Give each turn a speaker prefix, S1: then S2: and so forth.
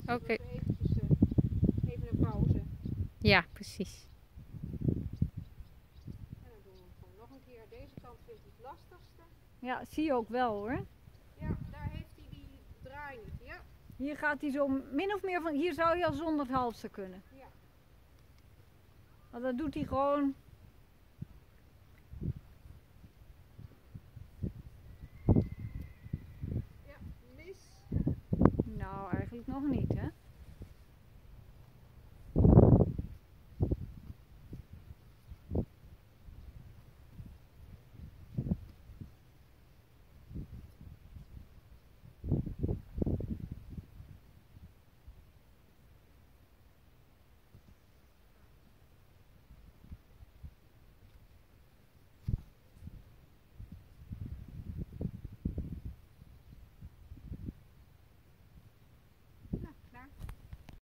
S1: Oké.
S2: Even een pauze.
S1: Ja, precies.
S2: En dan doen we hem gewoon nog een keer. Deze kant vind ik het lastigste.
S3: Ja, zie je ook wel hoor.
S2: Ja, daar heeft hij die draai niet. Ja.
S3: Hier gaat hij zo min of meer van, hier zou je al zonder het halster kunnen.
S2: Ja.
S3: Want dat doet hij gewoon.
S2: Ja, mis.
S3: Nou, eigenlijk nog niet hè.